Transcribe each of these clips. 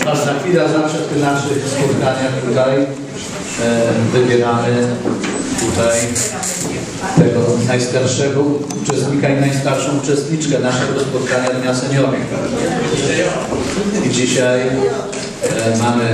ważna chwila, zawsze w tych naszych spotkaniach tutaj wybieramy tutaj tego najstarszego uczestnika i najstarszą uczestniczkę naszego spotkania Dnia Seniorów. I dzisiaj mamy...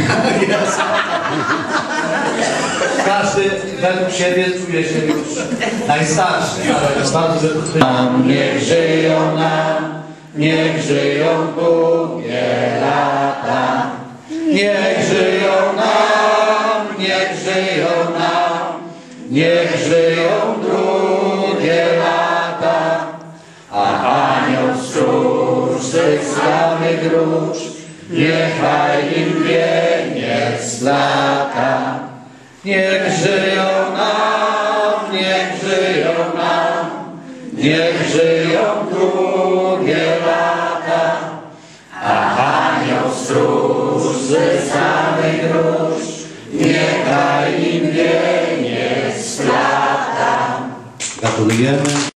Każdy według siebie czuje się już najstarszy, ale to bardzo... Niech żyją nam, niech żyją długie lata. Niech żyją nam, niech żyją nam, niech żyją długie lata. A anioł stróż tych sławnych róż, niechaj im wieniec lata. Niech żyją nam, niech żyją nam, niech żyją długie lata. A anioł stróż ze samych róż, niechaj im wieniec lata. Gratulujemy.